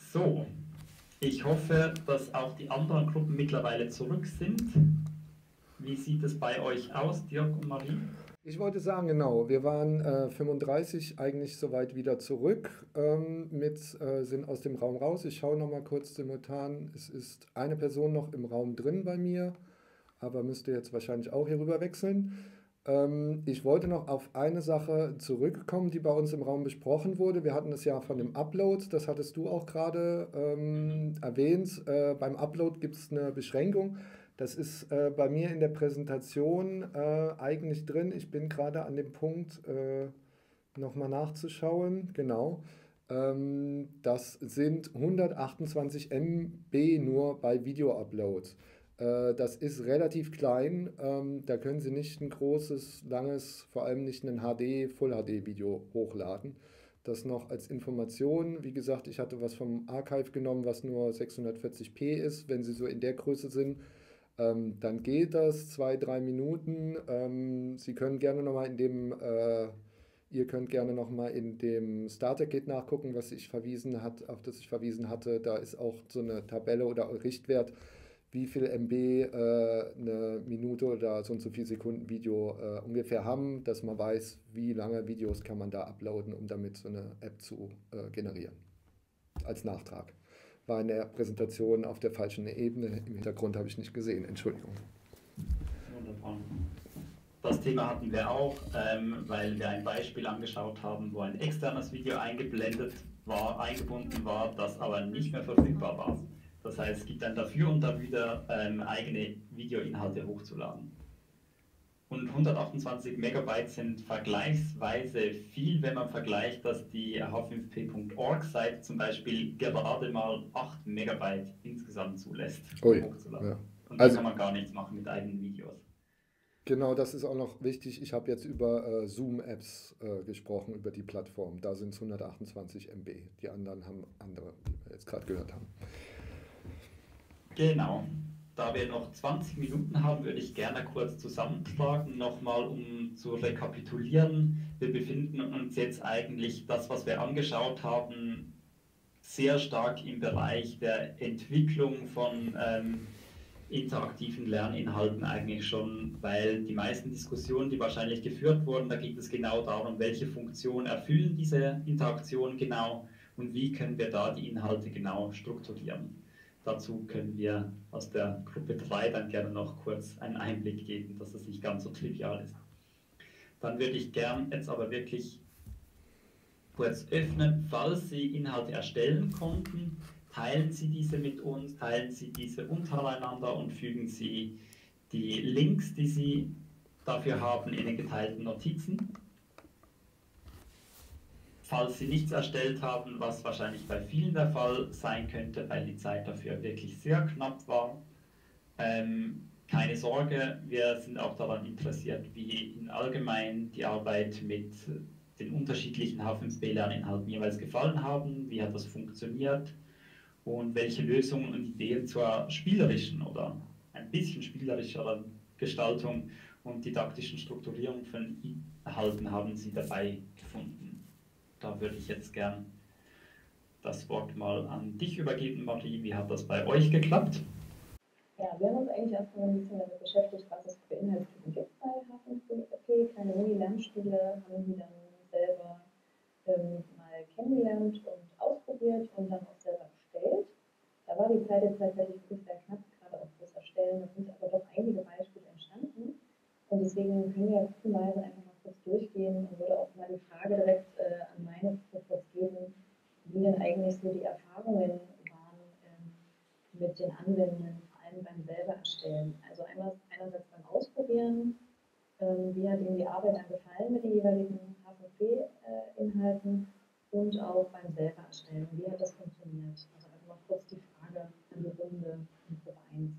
So, ich hoffe, dass auch die anderen Gruppen mittlerweile zurück sind. Wie sieht es bei euch aus, Dirk und Marie? Ich wollte sagen, genau, wir waren 35 eigentlich soweit wieder zurück, sind aus dem Raum raus. Ich schaue noch mal kurz simultan. Es ist eine Person noch im Raum drin bei mir, aber müsste jetzt wahrscheinlich auch hier rüber wechseln. Ich wollte noch auf eine Sache zurückkommen, die bei uns im Raum besprochen wurde. Wir hatten es ja von dem Upload, das hattest du auch gerade erwähnt. Beim Upload gibt es eine Beschränkung. Das ist bei mir in der Präsentation eigentlich drin. Ich bin gerade an dem Punkt, nochmal nachzuschauen. Genau. Das sind 128 MB nur bei Video-Upload. Das ist relativ klein. Da können Sie nicht ein großes, langes, vor allem nicht ein HD, Full-HD-Video hochladen. Das noch als Information. Wie gesagt, ich hatte was vom Archive genommen, was nur 640p ist. Wenn Sie so in der Größe sind, dann geht das 2, 3 Minuten. Sie können gerne nochmal ihr könnt gerne nochmal in dem Starter-Kit nachgucken, auf das ich verwiesen hatte. Da ist auch so eine Tabelle oder Richtwert, wie viel MB eine Minute oder so und so viele Sekunden Video ungefähr haben, dass man weiß, wie lange Videos kann man da uploaden, um damit so eine App zu generieren. Als Nachtrag. War in der Präsentation auf der falschen Ebene. Im Hintergrund habe ich nicht gesehen. Entschuldigung. Wunderbar. Das Thema hatten wir auch, weil wir ein Beispiel angeschaut haben, wo ein externes Video eingebunden war, das aber nicht mehr verfügbar war. Das heißt, es gibt ein Dafür und Dawider, eigene Videoinhalte hochzuladen. Und 128 Megabyte sind vergleichsweise viel, wenn man vergleicht, dass die h5p.org-Seite zum Beispiel gerade mal 8 Megabyte insgesamt zulässt, um hochzuladen. Ja. Und da kann man gar nichts machen mit eigenen Videos. Genau, das ist auch noch wichtig. Ich habe jetzt über Zoom-Apps gesprochen, über die Plattform. Da sind es 128 MB. Die anderen haben andere, wie wir jetzt gerade gehört haben. Genau. Da wir noch 20 Minuten haben, würde ich gerne kurz zusammentragen, nochmal um zu rekapitulieren. Wir befinden uns jetzt eigentlich, das, was wir angeschaut haben, sehr stark im Bereich der Entwicklung von interaktiven Lerninhalten eigentlich schon, weil die meisten Diskussionen, die wahrscheinlich geführt wurden, da geht es genau darum, welche Funktion erfüllen diese Interaktionen genau und wie können wir da die Inhalte genau strukturieren. Dazu können wir aus der Gruppe 3 dann gerne noch kurz einen Einblick geben, dass es nicht ganz so trivial ist. Dann würde ich gern jetzt aber wirklich kurz öffnen, falls Sie Inhalte erstellen konnten, teilen Sie diese mit uns, teilen Sie diese untereinander und fügen Sie die Links, die Sie dafür haben, in den geteilten Notizen. Falls Sie nichts erstellt haben, was wahrscheinlich bei vielen der Fall sein könnte, weil die Zeit dafür wirklich sehr knapp war, keine Sorge, wir sind auch daran interessiert, wie in allgemein die Arbeit mit den unterschiedlichen H5P-Lerninhalten jeweils gefallen haben, wie hat das funktioniert und welche Lösungen und Ideen zur spielerischen oder ein bisschen spielerischeren Gestaltung und didaktischen Strukturierung von Inhalten haben Sie dabei gefunden. Da würde ich jetzt gern das Wort mal an dich übergeben, Marie. Wie hat das bei euch geklappt? Ja, wir haben uns eigentlich erstmal ein bisschen damit beschäftigt, was es für Inhaltstypen gibt bei H5P. Kleine Mini-Lernspiele haben die dann selber mal kennengelernt und ausprobiert und dann auch selber erstellt. Da war die Zeit jetzt tatsächlich wirklich sehr knapp, gerade auch fürs Erstellen. Da sind aber doch einige Beispiele entstanden. Und deswegen können wir gruppenweise einfach mal kurz durchgehen und würde auch mal die Frage direkt an meine Gruppe kurz geben, wie denn eigentlich so die Erfahrungen waren mit den Anwendungen, vor allem beim selber erstellen. Also einerseits beim Ausprobieren, wie hat Ihnen die Arbeit dann gefallen mit den jeweiligen H5P-Inhalten und auch beim selber erstellen. Wie hat das funktioniert? Also einfach mal kurz die Frage an die Runde in Gruppe 1.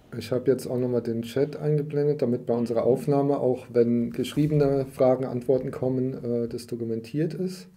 Ich habe jetzt auch nochmal den Chat eingeblendet, damit bei unserer Aufnahme, auch wenn geschriebene Fragen, Antworten kommen, das dokumentiert ist.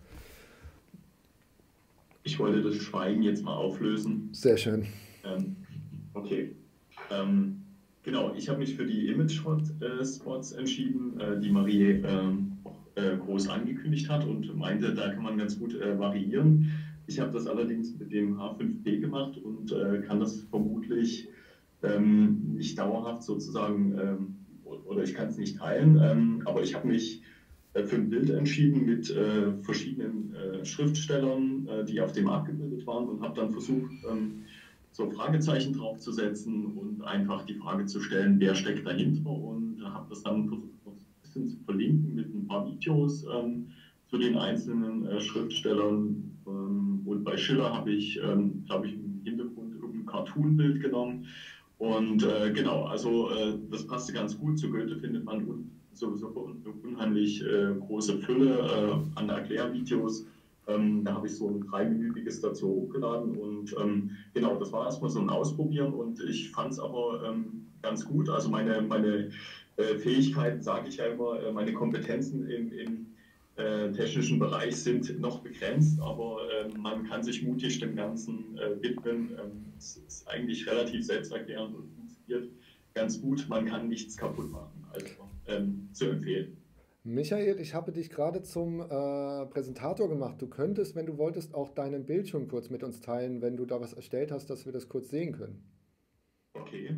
Ich wollte das Schweigen jetzt mal auflösen. Sehr schön. Okay. Genau, ich habe mich für die Image-Spots entschieden, die Marie auch groß angekündigt hat und meinte, da kann man ganz gut variieren. Ich habe das allerdings mit dem H5P gemacht und kann das vermutlich nicht dauerhaft sozusagen, oder ich kann es nicht teilen, aber ich habe mich für ein Bild entschieden mit verschiedenen Schriftstellern, die auf dem abgebildet waren und habe dann versucht, so Fragezeichen draufzusetzen und einfach die Frage zu stellen, wer steckt dahinter, und habe das dann versucht, noch ein bisschen zu verlinken mit ein paar Videos zu den einzelnen Schriftstellern. Und bei Schiller habe ich, glaube ich, im Hintergrund irgendein Cartoon-Bild genommen. Und genau, also das passte ganz gut. Zu Goethe findet man sowieso eine unheimlich große Fülle an Erklärvideos. Da habe ich so ein 3-minütiges dazu hochgeladen und genau, das war erstmal so ein Ausprobieren und ich fand es aber ganz gut. Also meine Fähigkeiten, sage ich ja immer, meine Kompetenzen im technischen Bereich sind noch begrenzt, aber man kann sich mutig dem Ganzen widmen. Es ist eigentlich relativ selbsterklärend und funktioniert ganz gut. Man kann nichts kaputt machen, also zu empfehlen. Michael, ich habe dich gerade zum Präsentator gemacht. Du könntest, wenn du wolltest, auch deinen Bildschirm kurz mit uns teilen, wenn du da was erstellt hast, dass wir das kurz sehen können. Okay.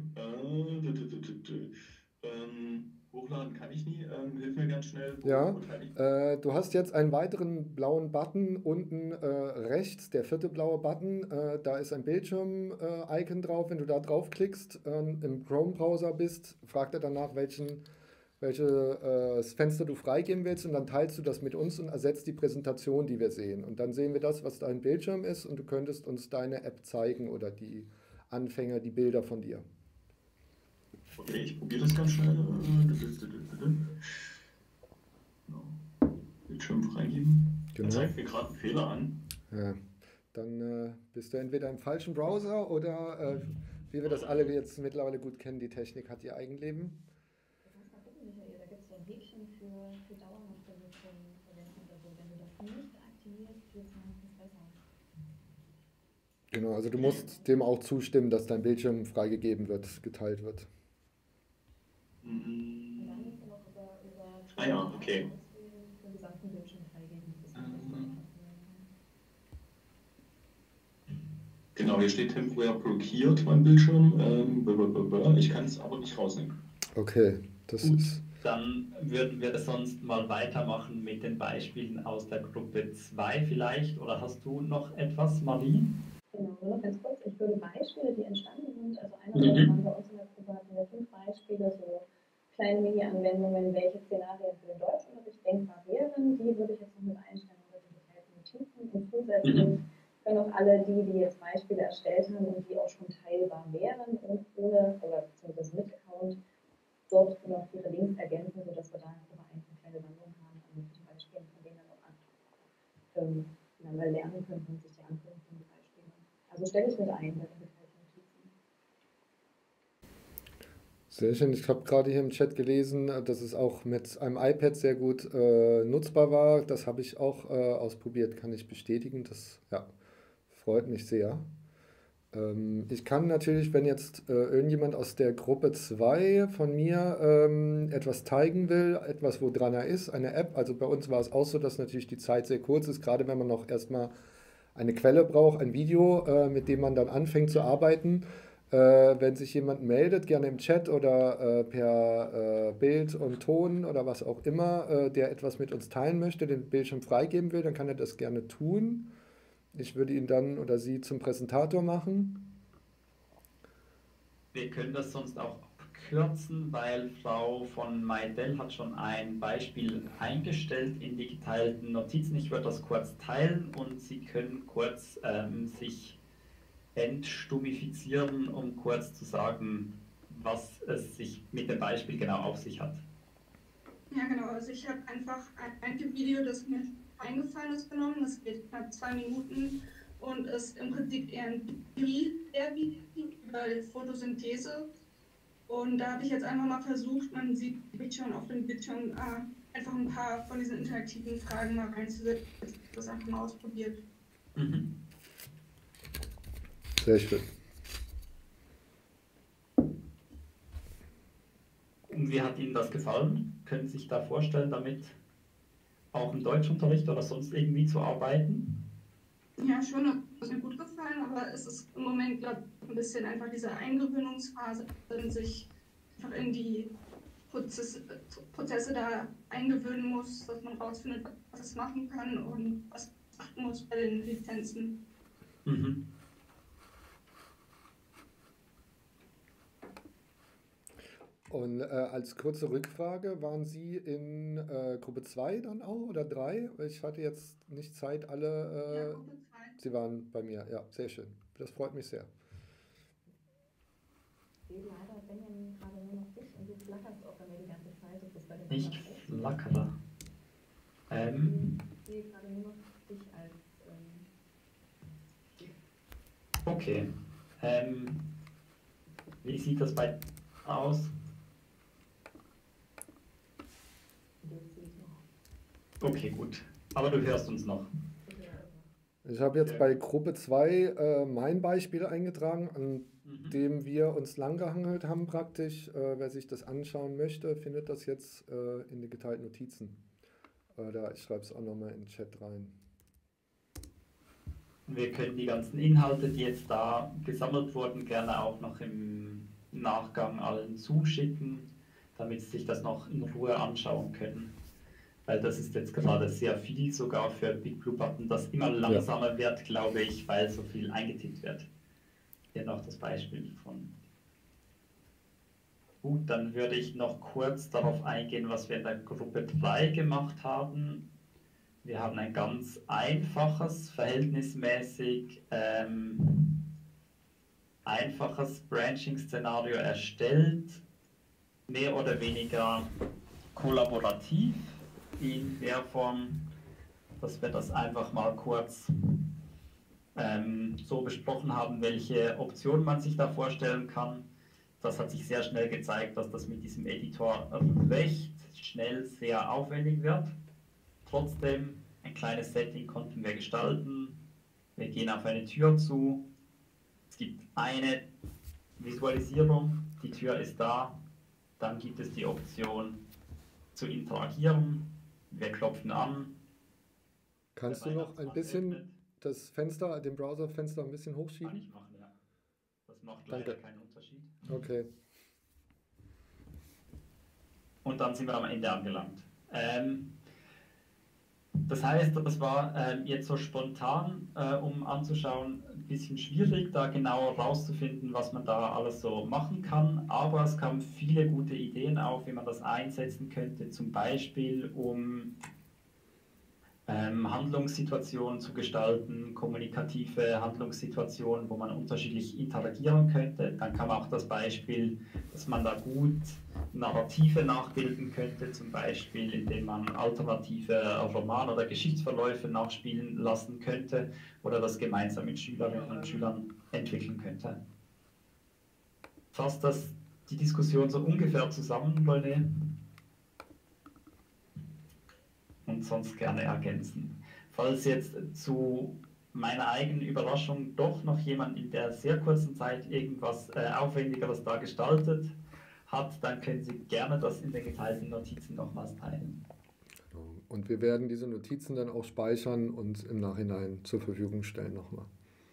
Hochladen kann ich nie. Hilf mir ganz schnell. Ja, Wo teile ich? du hast jetzt einen weiteren blauen Button unten rechts, der vierte blaue Button. Da ist ein Bildschirm-Icon drauf. Wenn du da draufklickst, im Chrome-Browser bist, fragt er danach, welches Fenster du freigeben willst, und dann teilst du das mit uns und ersetzt die Präsentation, die wir sehen. Und dann sehen wir das, was dein Bildschirm ist, und du könntest uns deine App zeigen oder die Anfänger, die Bilder von dir. Okay, ich probiere das ganz schnell. Genau. Bildschirm freigeben. Genau. Er zeigt mir gerade einen Fehler an. Ja, dann bist du entweder im falschen Browser oder, wie wir das alle jetzt mittlerweile gut kennen, die Technik hat ihr Eigenleben. Du kannst mal gucken, Michael, da gibt es so ein Häkchen für dauerhaft verwenden. Also wenn du das nicht aktivierst, wird es meistens besser. Genau, also du musst dem auch zustimmen, dass dein Bildschirm freigegeben wird, geteilt wird. Und dann musst du noch über Ah ja, okay. für den gesamten Bildschirm freigeben. Das ist Genau, hier steht temporär blockiert, mein Bildschirm. Ich kann es aber nicht rausnehmen. Okay, das Gut, ist. dann würden wir das sonst mal weitermachen mit den Beispielen aus der Gruppe 2 vielleicht. Oder hast du noch etwas, Marie? Genau, nur noch ganz kurz. Ich würde Beispiele, die entstanden sind, also einerseits waren bei uns in der Gruppe hatten wir 5 Beispiele, so kleine Mini-Anwendungen, welche Szenarien für den Deutschunterricht denkbar wären, die würde ich jetzt noch mit einstellen oder die geteilten Notizen, und zusätzlich können auch alle die jetzt Beispiele erstellt haben und die auch schon teilbar wären und ohne, oder beziehungsweise mit Account, dort noch ihre Links ergänzen, sodass wir da in Gruppe 1 eine kleine Sammlung haben an möglichen Beispielen, von denen dann auch voneinander lernen können und sich die angucken können, die Beispiele. Also stelle ich mit ein bei den geteilten Notizen. Sehr schön. Ich habe gerade hier im Chat gelesen, dass es auch mit einem iPad sehr gut nutzbar war. Das habe ich auch ausprobiert, kann ich bestätigen. Das ja, freut mich sehr. Ich kann natürlich, wenn jetzt irgendjemand aus der Gruppe 2 von mir etwas zeigen will, etwas, wo dran er ist, eine App. Also bei uns war es auch so, dass natürlich die Zeit sehr kurz ist, gerade wenn man noch erstmal eine Quelle braucht, ein Video, mit dem man dann anfängt zu arbeiten. Wenn sich jemand meldet, gerne im Chat oder per Bild und Ton oder was auch immer, der etwas mit uns teilen möchte, den Bildschirm freigeben will, dann kann er das gerne tun. Ich würde ihn dann oder sie zum Präsentator machen. Wir können das sonst auch abkürzen, weil Frau von Maidel hat schon ein Beispiel eingestellt in die geteilten Notizen. Ich würde das kurz teilen und Sie können kurz sich entstumifizieren, um kurz zu sagen, was es sich mit dem Beispiel genau auf sich hat. Ja, genau. Also ich habe einfach ein Video, das mir eingefallen ist, genommen. Das geht knapp 2 Minuten und ist im Prinzip eher ein Video über Photosynthese. Und da habe ich jetzt einfach mal versucht, man sieht schon auf dem Bildschirm, einfach ein paar von diesen interaktiven Fragen mal reinzusetzen. Das einfach mal ausprobiert. Mhm. Sehr schön. Und wie hat Ihnen das gefallen? Können Sie sich da vorstellen, damit auch im Deutschunterricht oder sonst irgendwie zu arbeiten? Ja, schon, hat mir gut gefallen, aber es ist im Moment, glaube ich, ein bisschen einfach diese Eingewöhnungsphase, sich einfach in die Prozesse da eingewöhnen muss, dass man rausfindet, was es machen kann und was man achten muss bei den Lizenzen. Mhm. Und als kurze Rückfrage, waren Sie in Gruppe 2 dann auch oder 3? Ich hatte jetzt nicht Zeit, Ja, alle. Gruppe 2. Sie waren bei mir, ja, sehr schön. Das freut mich sehr. Ich sehe leider, Benjamin, gerade nur noch dich und du flackerst auch bei mir die ganze Zeit. Das ist bei den Ich anderen auch so. flackere. Ich sehe gerade nur noch dich als. Okay. Wie sieht das bei aus? Jetzt sehe ich noch. Okay, gut. Aber du hörst uns noch. Ich habe jetzt Sehr bei gut. Gruppe 2 mein Beispiel eingetragen, an Mhm. dem wir uns langgehangelt haben praktisch. Wer sich das anschauen möchte, findet das jetzt in den geteilten Notizen. Ich schreibe es auch nochmal in den Chat rein. Wir können die ganzen Inhalte, die jetzt da gesammelt wurden, gerne auch noch im Nachgang allen zuschicken, damit sie sich das noch in Ruhe anschauen können. Weil das ist jetzt gerade sehr viel, sogar für Big Blue Button, das immer langsamer wird, glaube ich, weil so viel eingetippt wird. Hier noch das Beispiel von. Gut, dann würde ich noch kurz darauf eingehen, was wir in der Gruppe 3 gemacht haben. Wir haben ein ganz einfaches, verhältnismäßig einfaches Branching-Szenario erstellt, mehr oder weniger kollaborativ in der Form, dass wir das einfach mal kurz so besprochen haben, welche Optionen man sich da vorstellen kann. Das hat sich sehr schnell gezeigt, dass das mit diesem Editor recht schnell sehr aufwendig wird. Trotzdem, ein kleines Setting konnten wir gestalten. Wir gehen auf eine Tür zu. Es gibt eine Visualisierung, die Tür ist da. Dann gibt es die Option zu interagieren. Wir klopfen an. Kannst du Der noch ein Weihnachtsmann bisschen öffnet. das Fenster, den Browserfenster ein bisschen Kann hochschieben? ich machen, ja. Das macht leider Danke. keinen Unterschied. Okay. Und dann sind wir am Ende angelangt. Das heißt, das war jetzt so spontan, um anzuschauen, ein bisschen schwierig, da genauer rauszufinden, was man da alles so machen kann. Aber es kamen viele gute Ideen auf, wie man das einsetzen könnte, zum Beispiel um Handlungssituationen zu gestalten, kommunikative Handlungssituationen, wo man unterschiedlich interagieren könnte. Dann kam auch das Beispiel, dass man da gut Narrative nachbilden könnte, zum Beispiel indem man alternative Roman- oder Geschichtsverläufe nachspielen lassen könnte oder das gemeinsam mit Schülerinnen und Schülern entwickeln könnte. Fasst das die Diskussion so ungefähr zusammen, René? Und sonst gerne ergänzen. Falls jetzt zu meiner eigenen Überraschung doch noch jemand in der sehr kurzen Zeit irgendwas Aufwendigeres da gestaltet hat, dann können Sie gerne das in den geteilten Notizen nochmals teilen. Und wir werden diese Notizen dann auch speichern und im Nachhinein zur Verfügung stellen nochmal.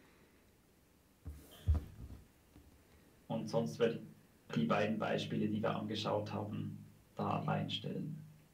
Und sonst werde ich die beiden Beispiele, die wir angeschaut haben, da reinstellen.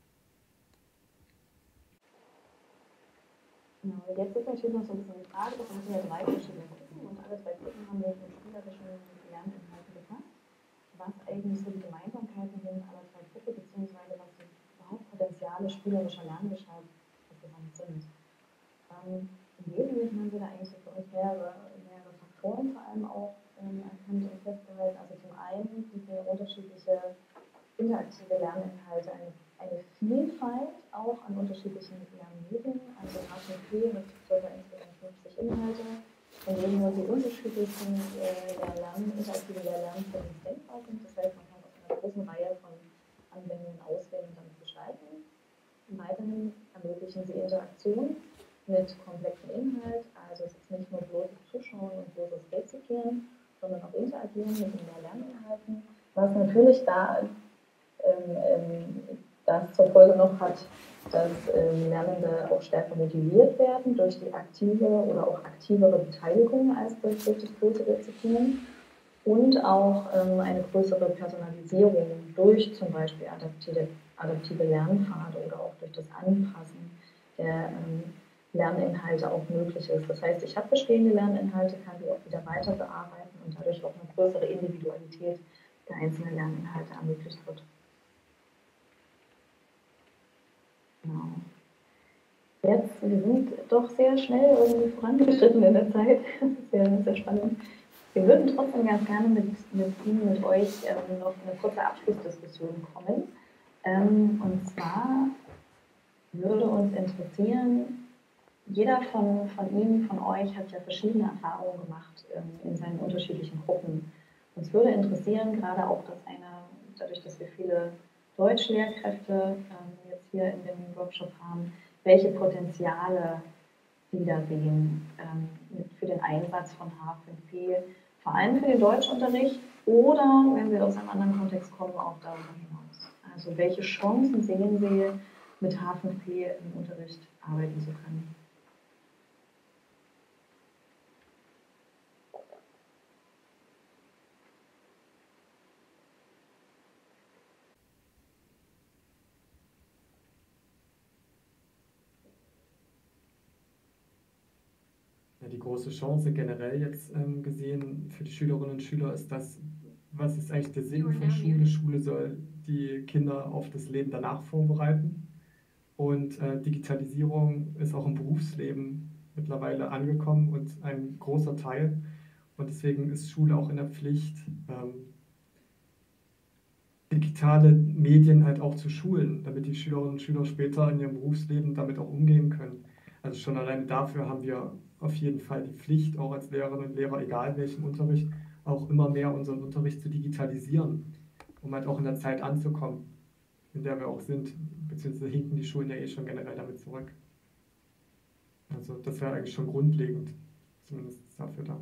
Genau, jetzt ist natürlich noch so ein bisschen die Frage, das sind ja 3 verschiedene Gruppen und alle 3 Gruppen haben wir mit spielerischen Lerninhalten befasst. Was eigentlich so die Gemeinsamkeiten sind aller 3 Gruppen, beziehungsweise was so überhaupt Potenziale spielerischer Lerngestaltung insgesamt sind. Im Wesentlichen haben wir da eigentlich so für uns mehrere Faktoren vor allem auch erkannt und festgehalten. Also zum einen diese unterschiedliche interaktive Lerninhalte, eine Vielfalt auch an unterschiedlichen Lernmedien. Also HTML mit ca. insgesamt 50 Inhalte, von denen nur die unterschiedlichsten interaktiven Lehrlernformen denkbar sind. Das heißt, man kann Interaktion mit komplexem Inhalt, also es ist nicht nur bloßes Zuschauen und bloßes Rezipieren, sondern auch Interagieren mit den Lerninhalten, was natürlich das zur Folge noch hat, dass Lernende auch stärker motiviert werden durch die aktive oder auch aktivere Beteiligung als durch das bloße Rezipieren und auch eine größere Personalisierung durch zum Beispiel adaptive Lernpfade oder auch durch das Anpassen der Lerninhalte auch möglich ist. Das heißt, ich habe bestehende Lerninhalte, kann die auch wieder weiter bearbeiten und dadurch auch eine größere Individualität der einzelnen Lerninhalte ermöglicht wird. Genau. Jetzt, wir sind doch sehr schnell irgendwie vorangeschritten in der Zeit. Sehr, sehr spannend. Wir würden trotzdem ganz gerne mit Ihnen, mit euch noch eine kurze Abschlussdiskussion kommen. Und zwar würde uns interessieren, jeder von Ihnen, von euch hat ja verschiedene Erfahrungen gemacht in seinen unterschiedlichen Gruppen. Uns würde interessieren, gerade auch, dadurch, dass wir viele Deutschlehrkräfte jetzt hier in dem Workshop haben, welche Potenziale Sie da sehen für den Einsatz von H5P, vor allem für den Deutschunterricht oder, wenn wir aus einem anderen Kontext kommen, auch darüber hinaus. Also welche Chancen sehen Sie, mit H5P im Unterricht arbeiten zu können? Ja, die große Chance generell jetzt gesehen für die Schülerinnen und Schüler ist das, was ist eigentlich der Sinn von Schule? Schule soll die Kinder auf das Leben danach vorbereiten. Und Digitalisierung ist auch im Berufsleben mittlerweile angekommen und ein großer Teil. Und deswegen ist Schule auch in der Pflicht, digitale Medien halt auch zu schulen, damit die Schülerinnen und Schüler später in ihrem Berufsleben damit auch umgehen können. Also schon alleine dafür haben wir auf jeden Fall die Pflicht, auch als Lehrerinnen und Lehrer, egal welchen Unterricht, auch immer mehr unseren Unterricht zu digitalisieren, um halt auch in der Zeit anzukommen, in der wir auch sind, beziehungsweise hinken die Schulen ja eh schon generell damit zurück. Also das wäre eigentlich schon grundlegend, zumindest dafür da.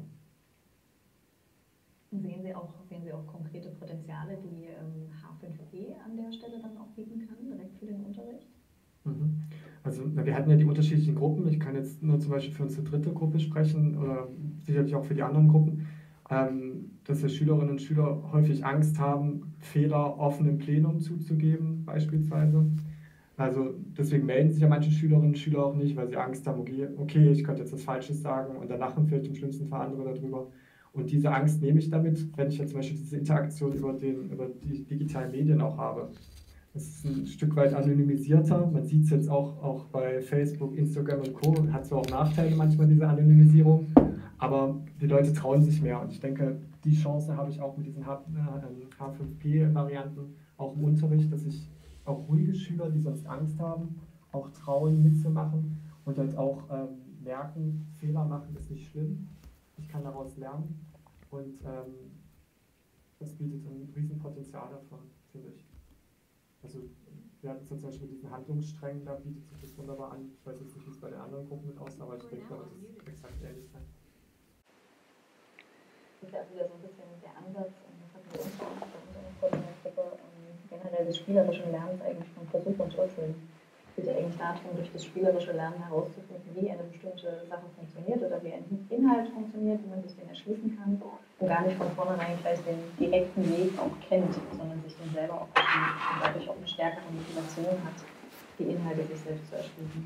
Sehen Sie auch konkrete Potenziale, die H5P an der Stelle dann auch bieten kann, direkt für den Unterricht? Also wir hatten ja die unterschiedlichen Gruppen. Ich kann jetzt nur zum Beispiel für unsere dritte Gruppe sprechen oder sicherlich auch für die anderen Gruppen, dass ja Schülerinnen und Schüler häufig Angst haben, Fehler offen im Plenum zuzugeben beispielsweise. Also deswegen melden sich ja manche Schülerinnen und Schüler auch nicht, weil sie Angst haben, okay, ich könnte jetzt was Falsches sagen und dann lachen vielleicht im schlimmsten Fall andere darüber. Und diese Angst nehme ich damit, wenn ich jetzt zum Beispiel diese Interaktion über die digitalen Medien auch habe. Das ist ein Stück weit anonymisierter. Man sieht es jetzt auch bei Facebook, Instagram und Co. Hat zwar auch Nachteile manchmal, diese Anonymisierung, aber die Leute trauen sich mehr. Und ich denke, die Chance habe ich auch mit diesen H5P-Varianten auch im Unterricht, dass ich auch ruhige Schüler, die sonst Angst haben, auch trauen mitzumachen und halt auch merken, Fehler machen ist nicht schlimm. Ich kann daraus lernen und das bietet ein Riesenpotenzial davon, finde ich. Also wir hatten zum Beispiel diesen Handlungsstreng, da bietet sich das wunderbar an. Ich weiß jetzt nicht, wie es bei den anderen Gruppen mit aussieht, aber ich denke, da wird es exakt ähnlich sein. Das ist ja wieder so ein bisschen der Ansatz, und das hatten wir uns auch bei unserer Gruppe, generell des spielerischen Lernens eigentlich von Versuch und Irrtum. Es geht ja eigentlich darum, durch das spielerische Lernen herauszufinden, wie eine bestimmte Sache funktioniert oder wie ein Inhalt funktioniert, wie man sich den erschließen kann und gar nicht von vornherein gleich den direkten Weg auch kennt, sondern sich den selber auch erschließt und dadurch auch eine stärkere Motivation hat, die Inhalte sich selbst zu erschließen.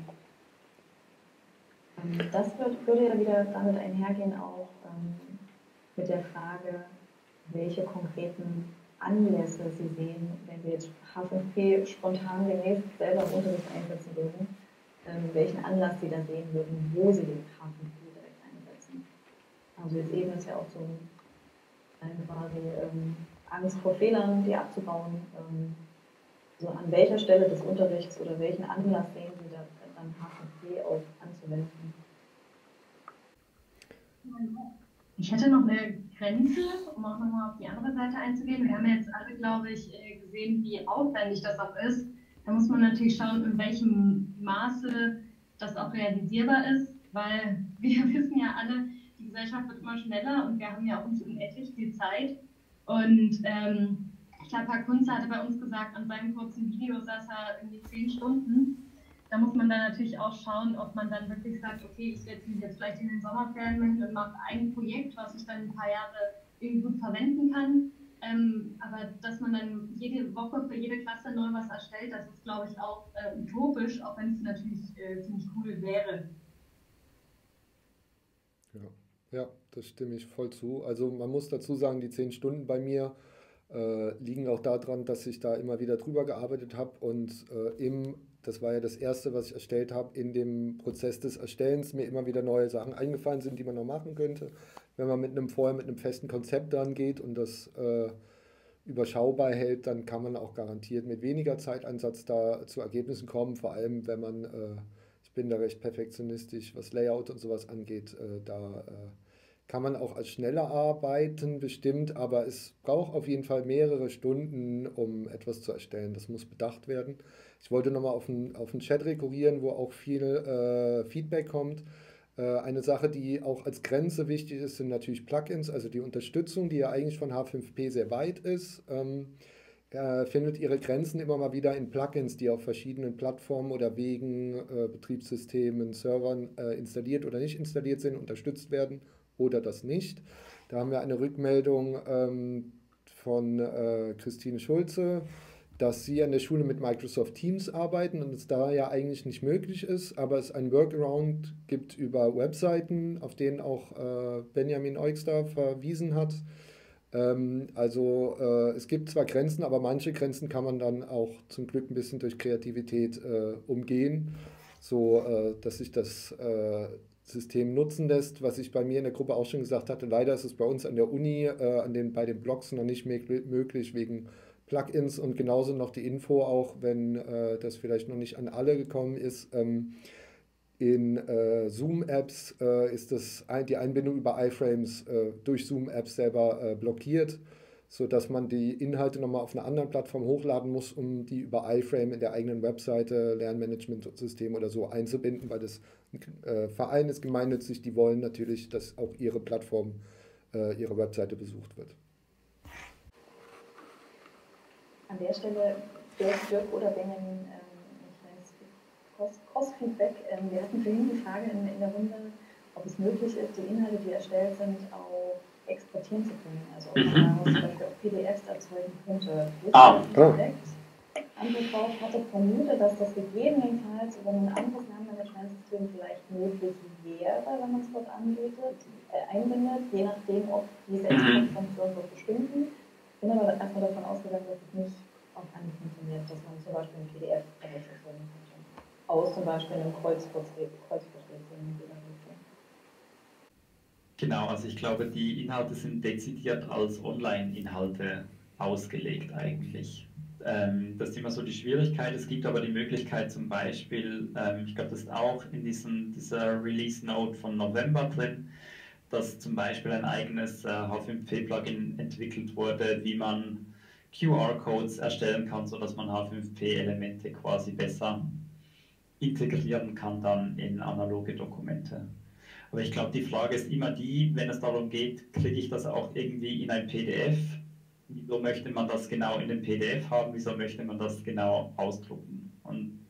Das würde ja wieder damit einhergehen, auch mit der Frage, welche konkreten Anlässe Sie sehen, wenn wir jetzt H5P spontan demnächst selber im Unterricht einsetzen würden, welchen Anlass Sie da sehen würden, wo Sie den H5P direkt einsetzen. Also jetzt eben ist ja auch so quasi Angst vor Fehlern, die abzubauen. So an welcher Stelle des Unterrichts oder welchen Anlass sehen Sie da dann H5P auch anzuwenden? Ich hätte noch eine Grenze, um auch nochmal auf die andere Seite einzugehen. Wir haben jetzt alle, glaube ich, gesehen, wie aufwendig das auch ist. Da muss man natürlich schauen, in welchem Maße das auch realisierbar ist, weil wir wissen ja alle, die Gesellschaft wird immer schneller und wir haben ja auch nicht unendlich viel Zeit. Und ich glaube, Herr Kunze hatte bei uns gesagt, an seinem kurzen Video saß er irgendwie 10 Stunden. Da muss man dann natürlich auch schauen, ob man dann wirklich sagt, okay, ich setze mich jetzt vielleicht in den Sommerferien hin und mache ein Projekt, was ich dann ein paar Jahre irgendwie gut verwenden kann. Aber dass man dann jede Woche für jede Klasse neu was erstellt, das ist, glaube ich, auch utopisch, auch wenn es natürlich ziemlich cool wäre. Ja, das stimme ich voll zu. Also man muss dazu sagen, die 10 Stunden bei mir liegen auch daran, dass ich da immer wieder drüber gearbeitet habe und das war ja das Erste, was ich erstellt habe, in dem Prozess des Erstellens mir immer wieder neue Sachen eingefallen sind, die man noch machen könnte. Wenn man vorher mit einem festen Konzept dran geht und das überschaubar hält, dann kann man auch garantiert mit weniger Zeiteinsatz da zu Ergebnissen kommen, vor allem wenn man, ich bin da recht perfektionistisch, was Layout und sowas angeht, da kann man auch als schneller arbeiten, bestimmt, aber es braucht auf jeden Fall mehrere Stunden, um etwas zu erstellen. Das muss bedacht werden. Ich wollte nochmal auf den Chat rekurrieren, wo auch viel Feedback kommt. Eine Sache, die auch als Grenze wichtig ist, sind natürlich Plugins, also die Unterstützung, die ja eigentlich von H5P sehr weit ist. Findet ihre Grenzen immer mal wieder in Plugins, die auf verschiedenen Plattformen oder Wegen, Betriebssystemen, Servern installiert oder nicht installiert sind, unterstützt werden oder das nicht. Da haben wir eine Rückmeldung von Christine Schulze, dass sie an der Schule mit Microsoft Teams arbeiten und es da ja eigentlich nicht möglich ist, aber es ein Workaround gibt über Webseiten, auf denen auch Benjamin Eugster verwiesen hat. Es gibt zwar Grenzen, aber manche Grenzen kann man dann auch zum Glück ein bisschen durch Kreativität umgehen, so dass sich das System nutzen lässt, was ich bei mir in der Gruppe auch schon gesagt hatte. Leider ist es bei uns an der Uni, bei den Blogs noch nicht möglich wegen Plugins und genauso noch die Info, auch wenn das vielleicht noch nicht an alle gekommen ist. In Zoom-Apps ist die Einbindung über iFrames durch Zoom-Apps selber blockiert, sodass man die Inhalte nochmal auf einer anderen Plattform hochladen muss, um die über iFrame in der eigenen Webseite, Lernmanagementsystem oder so einzubinden, weil das Verein ist gemeinnützig, die wollen natürlich, dass auch ihre Plattform, ihre Webseite besucht wird. An der Stelle, Dirk oder Benjamin, ein kleines Cross-Feedback. Wir hatten vorhin die Frage in der Runde, ob es möglich ist, die Inhalte, die erstellt sind, auch exportieren zu können. Also ob man daraus zum Beispiel auch PDFs erzeugen könnte. Antwort drauf hatte vermutet, dass das gegebenenfalls über ein anderes Lernmanagementsystem vielleicht möglich wäre, wenn man es dort einbindet, je nachdem, ob diese Exportfunktionen dort bestimmen. Ich bin aber erstmal davon ausgegangen, dass es nicht auf Anhieb funktioniert, dass man zum Beispiel ein PDF erzeugen könnte. Aus zum Beispiel einem Kreuzworträtsel. Genau, also ich glaube, die Inhalte sind dezidiert als Online-Inhalte ausgelegt eigentlich. Das ist immer so die Schwierigkeit. Es gibt aber die Möglichkeit zum Beispiel, ich glaube, das ist auch in dieser Release-Note von November drin, dass zum Beispiel ein eigenes H5P-Plugin entwickelt wurde, wie man QR-Codes erstellen kann, sodass man H5P-Elemente quasi besser integrieren kann dann in analoge Dokumente. Aber ich glaube, die Frage ist immer die, wenn es darum geht, kriege ich das auch irgendwie in ein PDF? Wieso möchte man das genau in den PDF haben? Wieso möchte man das genau ausdrucken? Und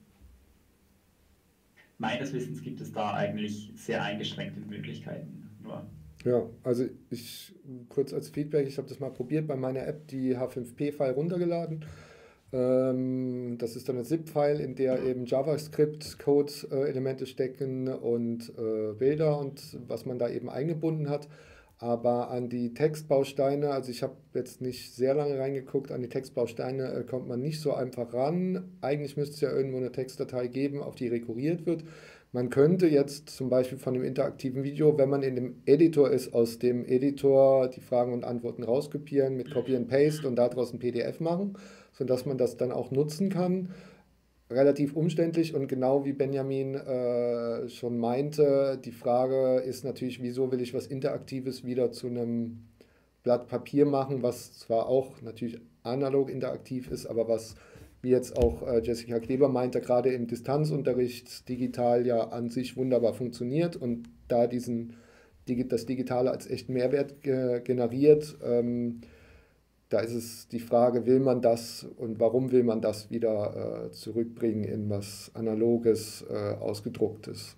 meines Wissens gibt es da eigentlich sehr eingeschränkte Möglichkeiten. Ja, also kurz als Feedback, ich habe das mal probiert bei meiner App, die H5P-File runtergeladen. Das ist dann ein ZIP-File, in der eben JavaScript-Code-Elemente stecken und Bilder und was man da eben eingebunden hat. Aber an die Textbausteine, also ich habe jetzt nicht sehr lange reingeguckt, an die Textbausteine kommt man nicht so einfach ran. Eigentlich müsste es ja irgendwo eine Textdatei geben, auf die rekurriert wird. Man könnte jetzt zum Beispiel von dem interaktiven Video, wenn man in dem Editor ist, aus dem Editor die Fragen und Antworten rauskopieren mit Copy and Paste und daraus ein PDF machen, sodass man das dann auch nutzen kann. Relativ umständlich und genau wie Benjamin schon meinte, die Frage ist natürlich, wieso will ich was Interaktives wieder zu einem Blatt Papier machen, was zwar auch natürlich analog interaktiv ist, aber was wie jetzt auch Jessica Kleber meinte, gerade im Distanzunterricht digital ja an sich wunderbar funktioniert und da das Digitale als echten Mehrwert generiert. Da ist es die Frage, will man das und warum will man das wieder zurückbringen in was Analoges, Ausgedrucktes?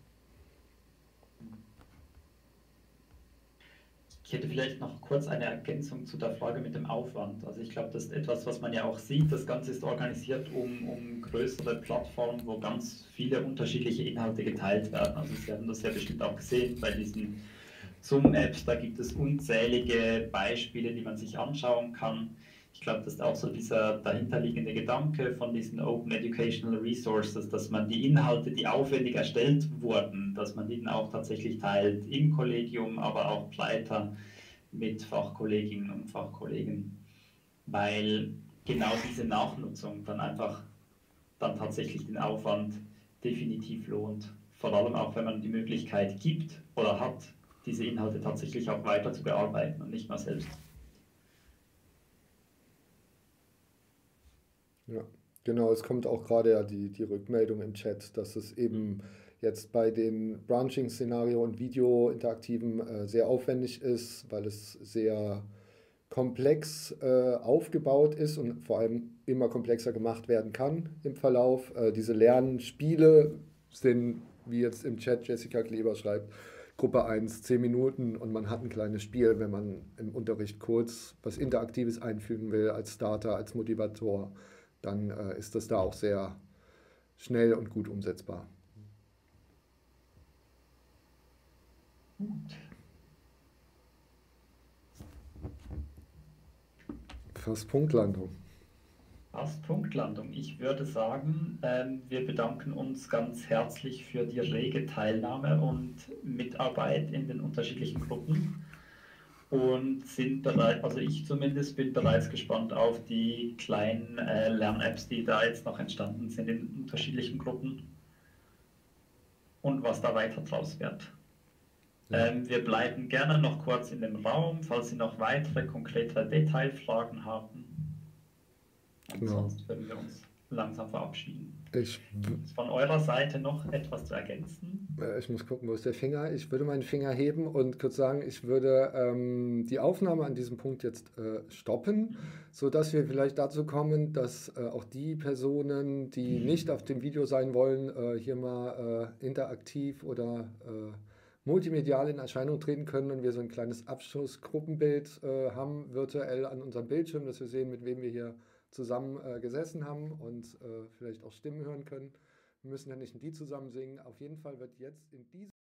Ich hätte vielleicht noch kurz eine Ergänzung zu der Frage mit dem Aufwand. Also ich glaube, das ist etwas, was man ja auch sieht. Das Ganze ist organisiert um größere Plattformen, wo ganz viele unterschiedliche Inhalte geteilt werden. Also Sie haben das ja bestimmt auch gesehen bei diesen Zoom-Apps. Da gibt es unzählige Beispiele, die man sich anschauen kann. Ich glaube, das ist auch so dieser dahinterliegende Gedanke von diesen Open Educational Resources, dass man die Inhalte, die aufwendig erstellt wurden, dass man die dann auch tatsächlich teilt im Kollegium, aber auch weiter mit Fachkolleginnen und Fachkollegen, weil genau diese Nachnutzung dann tatsächlich den Aufwand definitiv lohnt. Vor allem auch, wenn man die Möglichkeit gibt oder hat, diese Inhalte tatsächlich auch weiter zu bearbeiten und nicht mal selbst. Ja, genau, es kommt auch gerade ja die Rückmeldung im Chat, dass es eben jetzt bei den Branching-Szenario und Video-Interaktiven sehr aufwendig ist, weil es sehr komplex aufgebaut ist und vor allem immer komplexer gemacht werden kann im Verlauf. Diese Lernspiele sind, wie jetzt im Chat Jessica Kleber schreibt, Gruppe 1, 10 Minuten und man hat ein kleines Spiel, wenn man im Unterricht kurz was Interaktives einfügen will als Starter, als Motivator, dann ist das da auch sehr schnell und gut umsetzbar. Fast Punktlandung. Fast Punktlandung. Ich würde sagen, wir bedanken uns ganz herzlich für die rege Teilnahme und Mitarbeit in den unterschiedlichen Gruppen und sind bereit, also ich zumindest bin bereits gespannt auf die kleinen Lern-Apps, die da jetzt noch entstanden sind in unterschiedlichen Gruppen und was da weiter draus wird. Ja. Wir bleiben gerne noch kurz in dem Raum, falls Sie noch weitere konkrete Detailfragen haben. Und Genau. sonst würden wir uns langsam verabschieden. Ich, Ist von eurer Seite noch etwas zu ergänzen? ich muss gucken, wo ist der Finger? Ich würde meinen Finger heben und kurz sagen, ich würde die Aufnahme an diesem Punkt jetzt stoppen, sodass wir vielleicht dazu kommen, dass auch die Personen, die nicht auf dem Video sein wollen, hier mal interaktiv oder multimedial in Erscheinung treten können und wir so ein kleines Abschlussgruppenbild haben, virtuell an unserem Bildschirm, dass wir sehen, mit wem wir hier zusammen gesessen haben und vielleicht auch Stimmen hören können. Wir müssen ja nicht ein Lied zusammen singen. Auf jeden Fall wird jetzt in diesem